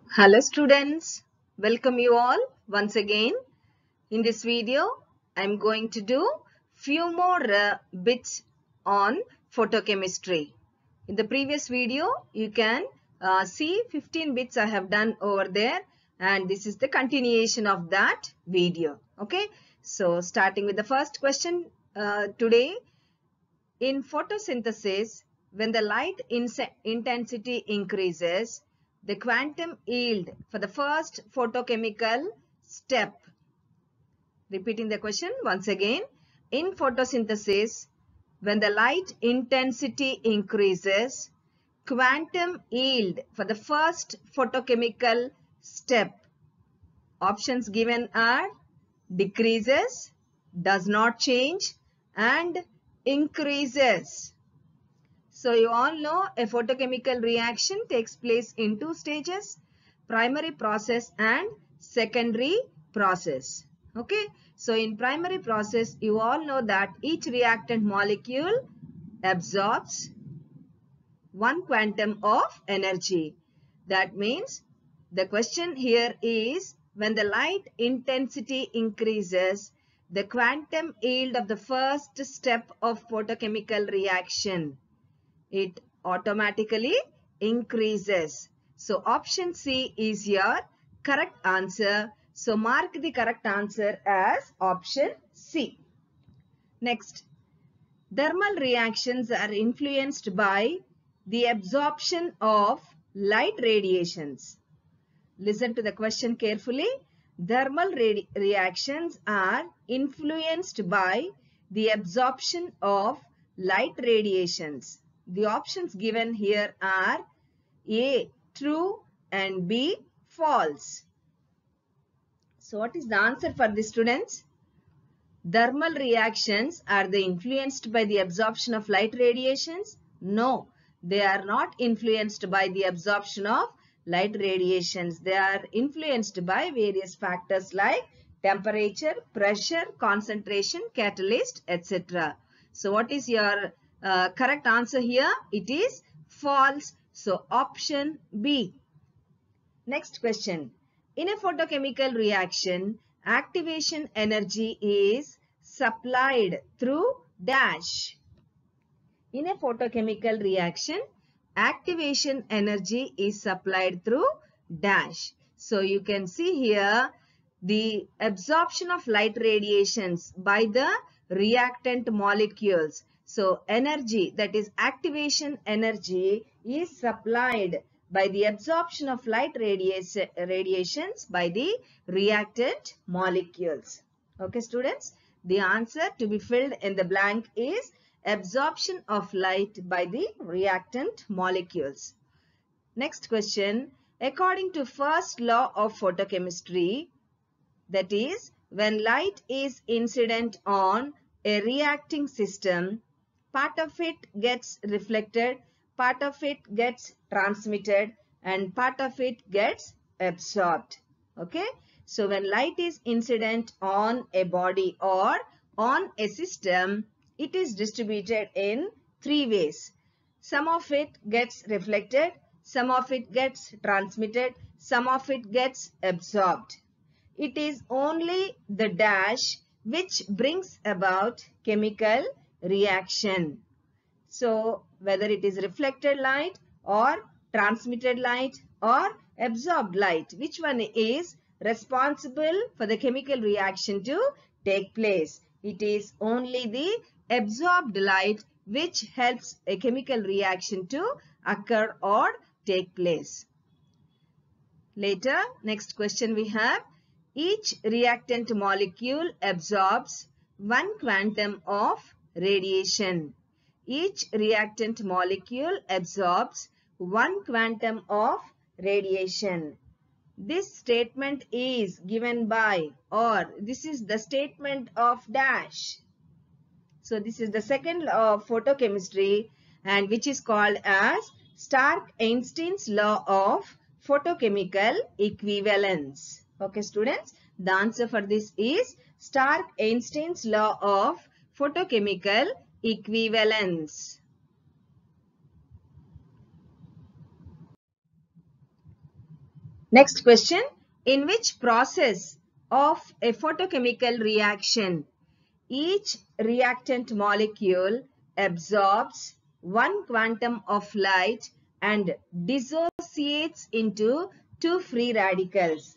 Hello students, welcome you all once again. In this video, I am going to do few more bits on photochemistry. In the previous video, you can see 15 bits I have done over there, and this is the continuation of that video. Okay, so starting with the first question today. In photosynthesis, when the light intensity increases, the quantum yield for the first photochemical step. Repeating the question once again. In photosynthesis, when the light intensity increases, quantum yield for the first photochemical step. Options given are decreases, does not change, and increases. So you all know a photochemical reaction takes place in two stages, primary process and secondary process. Okay, so in primary process, you all know that each reactant molecule absorbs one quantum of energy. That means the question here is, when the light intensity increases, the quantum yield of the first step of photochemical reaction, it automatically increases. So option C is your correct answer. So mark the correct answer as option C. Next, thermal reactions are influenced by the absorption of light radiations. Listen to the question carefully. Thermal reactions are influenced by the absorption of light radiations. The options given here are A, true, and B, false. So what is the answer for the students? Thermal reactions, are they influenced by the absorption of light radiations? No, they are not influenced by the absorption of light radiations. They are influenced by various factors like temperature, pressure, concentration, catalyst, etc. So what is your correct answer here? It is false. So option B. Next question. In a photochemical reaction, activation energy is supplied through dash. In a photochemical reaction, activation energy is supplied through dash. So you can see here the absorption of light radiations by the reactant molecules. So energy, that is activation energy, is supplied by the absorption of light radiations by the reactant molecules. Okay students, the answer to be filled in the blank is absorption of light by the reactant molecules. Next question. According to first law of photochemistry, that is, when light is incident on a reacting system, part of it gets reflected, part of it gets transmitted, and part of it gets absorbed. Okay. So when light is incident on a body or on a system, it is distributed in three ways. Some of it gets reflected, some of it gets transmitted, some of it gets absorbed. It is only the dash which brings about chemical reaction. So whether it is reflected light or transmitted light or absorbed light, which one is responsible for the chemical reaction to take place? It is only the absorbed light which helps a chemical reaction to occur or take place. Later, next question we have. Each reactant molecule absorbs one quantum of radiation. Each reactant molecule absorbs one quantum of radiation. This statement is given by, or this is the statement of dash. So this is the second law of photochemistry, and which is called as Stark-Einstein's law of photochemical equivalence. Okay students, the answer for this is Stark-Einstein's law of photochemical equivalence. Next question. In which process of a photochemical reaction each reactant molecule absorbs one quantum of light and dissociates into two free radicals?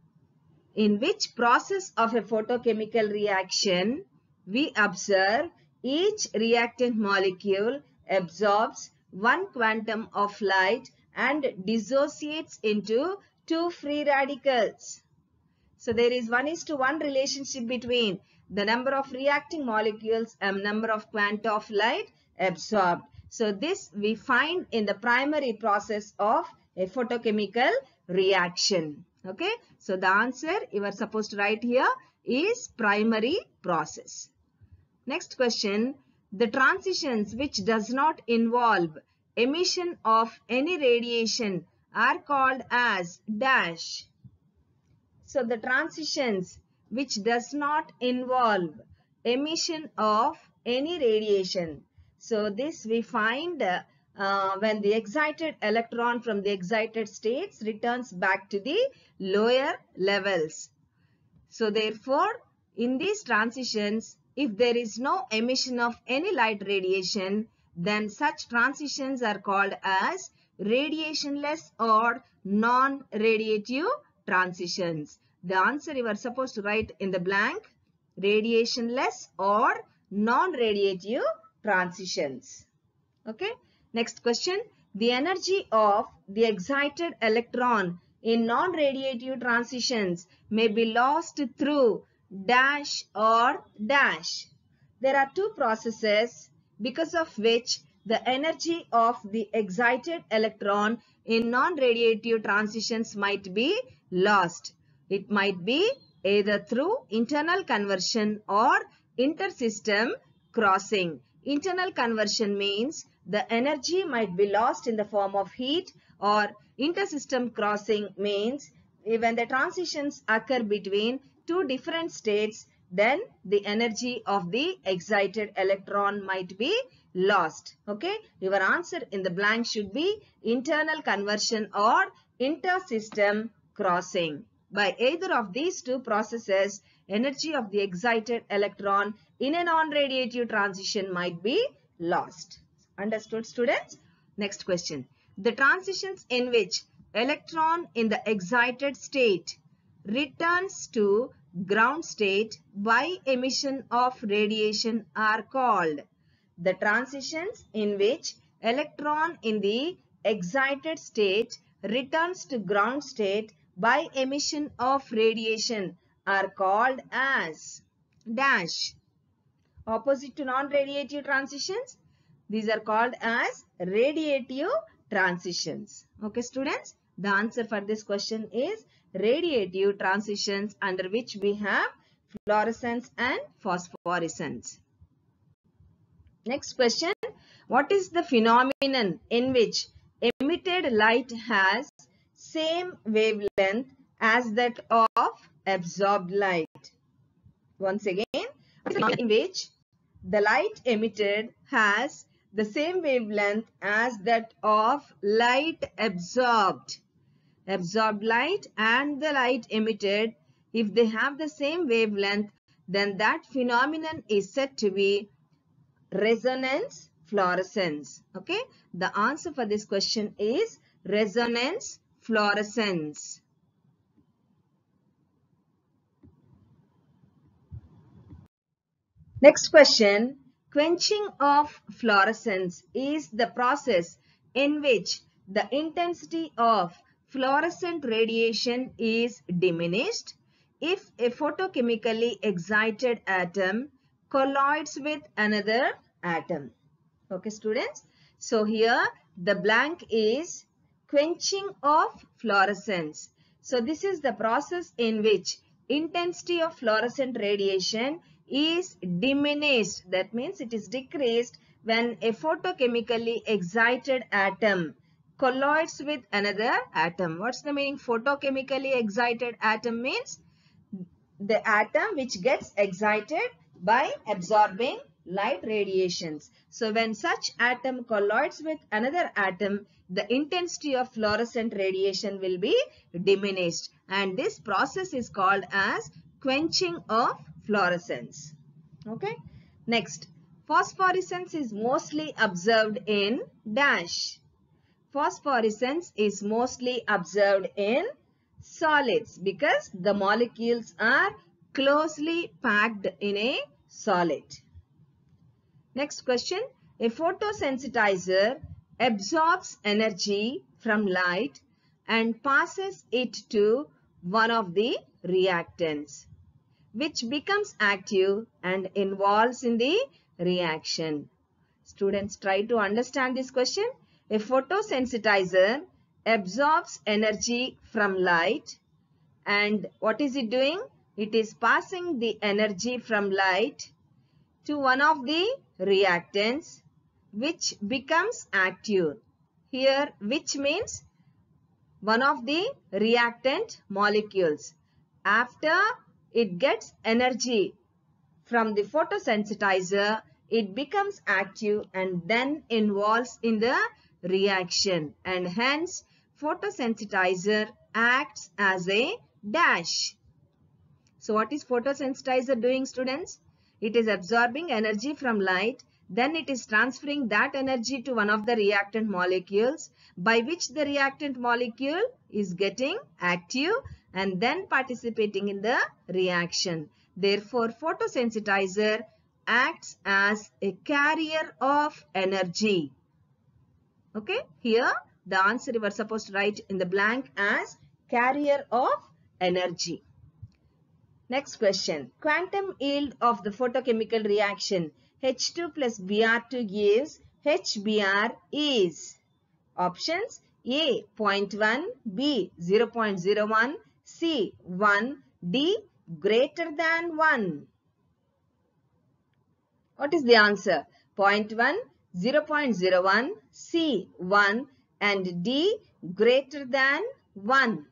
In which process of a photochemical reaction we observe each reactant molecule absorbs one quantum of light and dissociates into two free radicals? So there is 1:1 relationship between the number of reacting molecules and number of quanta of light absorbed. So this we find in the primary process of a photochemical reaction. Okay. So the answer you are supposed to write here is primary process. Next question. The transitions which does not involve emission of any radiation are called as dash. So the transitions which does not involve emission of any radiation. So this we find when the excited electron from the excited states returns back to the lower levels. So therefore, in these transitions, if there is no emission of any light radiation, then such transitions are called as radiationless or non-radiative transitions. The answer you are supposed to write in the blank, radiationless or non-radiative transitions. Okay. Next question. The energy of the excited electron in non-radiative transitions may be lost through dash or dash. There are two processes because of which the energy of the excited electron in non-radiative transitions might be lost. It might be either through internal conversion or intersystem crossing. Internal conversion means the energy might be lost in the form of heat, or intersystem crossing means when the transitions occur between two different states, then the energy of the excited electron might be lost. Okay, your answer in the blank should be internal conversion or intersystem crossing. By either of these two processes, energy of the excited electron in a non-radiative transition might be lost. Understood, students? Next question. The transitions in which electron in the excited state returns to ground state by emission of radiation are called. The transitions in which electron in the excited state returns to ground state by emission of radiation are called as dash. Opposite to non-radiative transitions, these are called as radiative transitions. Okay, students, the answer for this question is radiative transitions, under which we have fluorescence and phosphorescence. Next question. What is the phenomenon in which emitted light has same wavelength as that of absorbed light? Once again, in which the light emitted has the same wavelength as that of light absorbed. Absorbed light and the light emitted, if they have the same wavelength, then that phenomenon is said to be resonance fluorescence. Okay, the answer for this question is resonance fluorescence. Next question. Quenching of fluorescence is the process in which the intensity of fluorescent radiation is diminished if a photochemically excited atom collides with another atom. Okay, students. So here the blank is quenching of fluorescence. So this is the process in which intensity of fluorescent radiation is diminished. That means it is decreased when a photochemically excited atom collides with another atom. What's the meaning? Photochemically excited atom means the atom which gets excited by absorbing light radiations. So when such atom collides with another atom, the intensity of fluorescent radiation will be diminished, and this process is called as quenching of fluorescence. Okay. Next, phosphorescence is mostly observed in dash. Phosphorescence is mostly observed in solids because the molecules are closely packed in a solid. Next question. A photosensitizer absorbs energy from light and passes it to one of the reactants, which becomes active and involves in the reaction. Students, try to understand this question. A photosensitizer absorbs energy from light, and what is it doing? It is passing the energy from light to one of the reactants, which becomes active. Here, which means one of the reactant molecules. After it gets energy from the photosensitizer, it becomes active and then involves in the reaction, and hence photosensitizer acts as a dash. So what is photosensitizer doing, students? It is absorbing energy from light, then it is transferring that energy to one of the reactant molecules, by which the reactant molecule is getting active and then participating in the reaction. Therefore, photosensitizer acts as a carrier of energy. Okay, here the answer you were supposed to write in the blank as carrier of energy. Next question. Quantum yield of the photochemical reaction H2 plus Br2 gives HBr is options A 0.1, B 0.01, C 1, D greater than 1. What is the answer? 0.1, 0.01, C 1 and D greater than 1.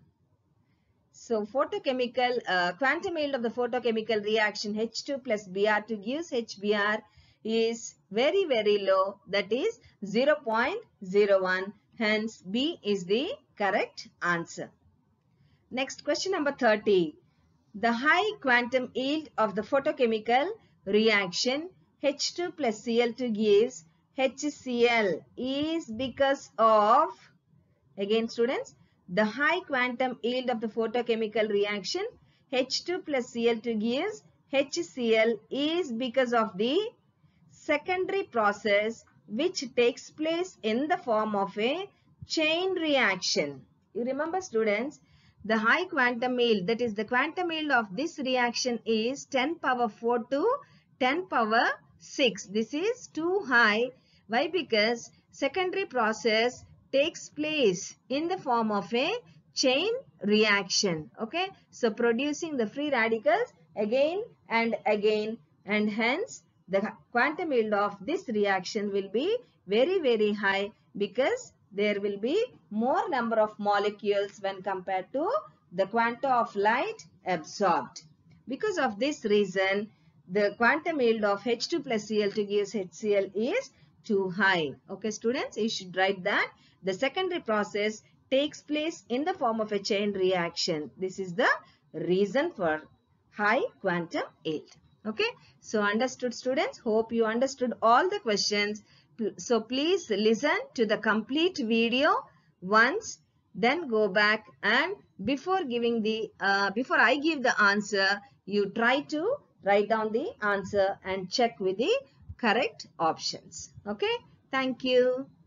So photochemical quantum yield of the photochemical reaction H2 plus Br2 gives HBr is very, very low, that is 0.01. Hence B is the correct answer. Next, question number 30. The high quantum yield of the photochemical reaction H2 plus Cl2 gives HCl is because of, again students, the high quantum yield of the photochemical reaction H2 plus Cl2 gives HCl is because of the secondary process which takes place in the form of a chain reaction. You remember, students, the high quantum yield, that is the quantum yield of this reaction is 10 power 4 to 10 power 6. This is too high. Why? Because secondary process takes place in the form of a chain reaction. Okay, so producing the free radicals again and again, and hence the quantum yield of this reaction will be very, very high because there will be more number of molecules when compared to the quanta of light absorbed. Because of this reason, the quantum yield of H2 plus Cl2 gives HCl is too high. Okay, students, you should write that the secondary process takes place in the form of a chain reaction. This is the reason for high quantum yield. Okay, so understood, students? Hope you understood all the questions. So please listen to the complete video once, then go back, and before I give the answer, you try to write down the answer and check with the correct options. Okay, thank you.